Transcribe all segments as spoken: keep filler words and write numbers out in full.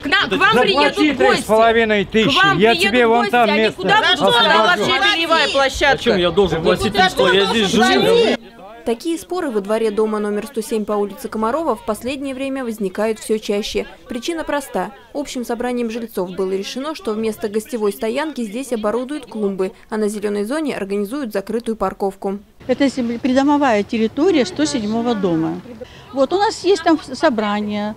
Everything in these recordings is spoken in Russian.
К, нам, к вам приедут гости. с половиной тысячи. К вам Я приедут тебе вон гости, там они место. куда будут вообще бельевая площадка? Зачем я должен платить им, что я здесь живу? Такие споры во дворе дома номер сто семь по улице Комарова в последнее время возникают все чаще. Причина проста. Общим собранием жильцов было решено, что вместо гостевой стоянки здесь оборудуют клумбы, а на зеленой зоне организуют закрытую парковку. Это придомовая территория сто седьмого дома. Вот у нас есть там собрание.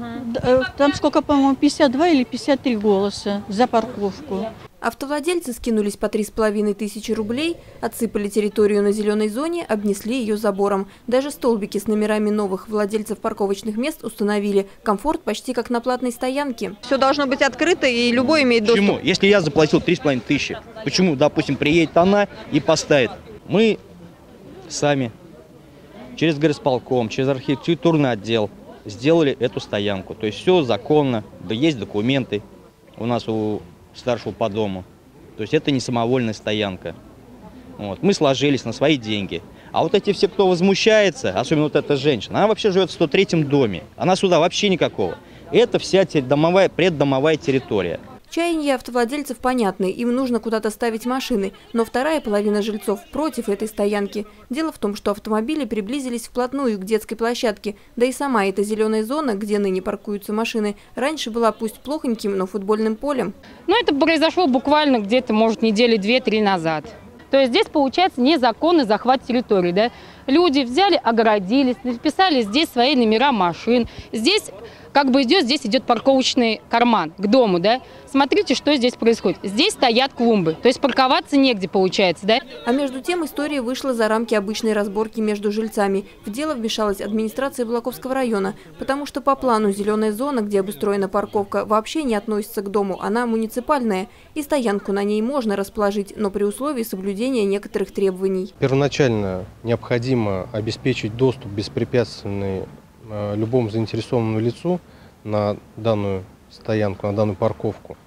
Там сколько, по-моему, пятьдесят два или пятьдесят три голоса за парковку. Автовладельцы скинулись по три с половиной тысячи рублей, отсыпали территорию на зеленой зоне, обнесли ее забором. Даже столбики с номерами новых владельцев парковочных мест установили. Комфорт почти как на платной стоянке. Все должно быть открыто, и любой имеет доступ. Почему? Если я заплатил три с половиной тысячи, почему, допустим, приедет она и поставит? Мы сами через горисполком, через архитектурный отдел сделали эту стоянку. То есть все законно, да есть документы у нас у старшего по дому. То есть это не самовольная стоянка. Вот. Мы сложились на свои деньги. А вот эти все, кто возмущается, особенно вот эта женщина, она вообще живет в сто третьем доме. Она сюда вообще никакого. Это вся домовая, преддомовая территория. Чаяния автовладельцев понятны, им нужно куда-то ставить машины, но вторая половина жильцов против этой стоянки. Дело в том, что автомобили приблизились вплотную к детской площадке, да и сама эта зеленая зона, где ныне паркуются машины, раньше была пусть плохоньким, но футбольным полем. Но это произошло буквально где-то, может, недели две-три назад. То есть здесь получается незаконный захват территории, да? Люди взяли, огородились, написали здесь свои номера машин. Здесь как бы идет, здесь идет парковочный карман к дому, да? Смотрите, что здесь происходит. Здесь стоят клумбы, то есть парковаться негде получается, да? А между тем история вышла за рамки обычной разборки между жильцами. В дело вмешалась администрация Балаковского района, потому что по плану зеленая зона, где обустроена парковка, вообще не относится к дому, она муниципальная. И стоянку на ней можно расположить, но при условии соблюдения некоторых требований. Первоначально необходимо обеспечить доступ беспрепятственный любому заинтересованному лицу на данную стоянку, на данную парковку.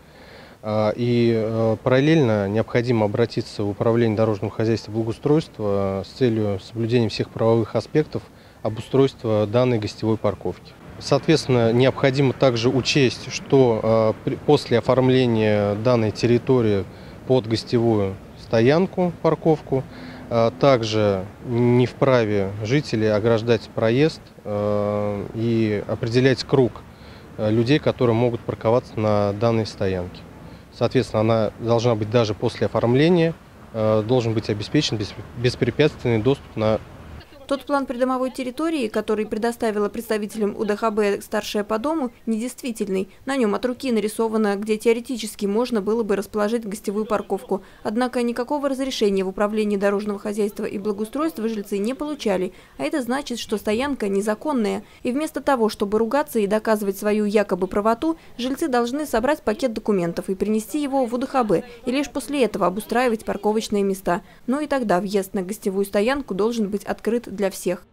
И параллельно необходимо обратиться в Управление дорожного хозяйства и благоустройства с целью соблюдения всех правовых аспектов обустройства данной гостевой парковки. Соответственно, необходимо также учесть, что после оформления данной территории под гостевую стоянку, парковку, также не вправе жители ограждать проезд и определять круг людей, которые могут парковаться на данной стоянке. Соответственно, она должна быть даже после оформления, должен быть обеспечен беспрепятственный доступ на Тот план придомовой территории, который предоставила представителям УДХБ старшая по дому, недействительный. На нем от руки нарисовано, где теоретически можно было бы расположить гостевую парковку. Однако никакого разрешения в Управлении дорожного хозяйства и благоустройства жильцы не получали. А это значит, что стоянка незаконная. И вместо того, чтобы ругаться и доказывать свою якобы правоту, жильцы должны собрать пакет документов и принести его в УДХБ. И лишь после этого обустраивать парковочные места. Но и тогда въезд на гостевую стоянку должен быть открыт для всех.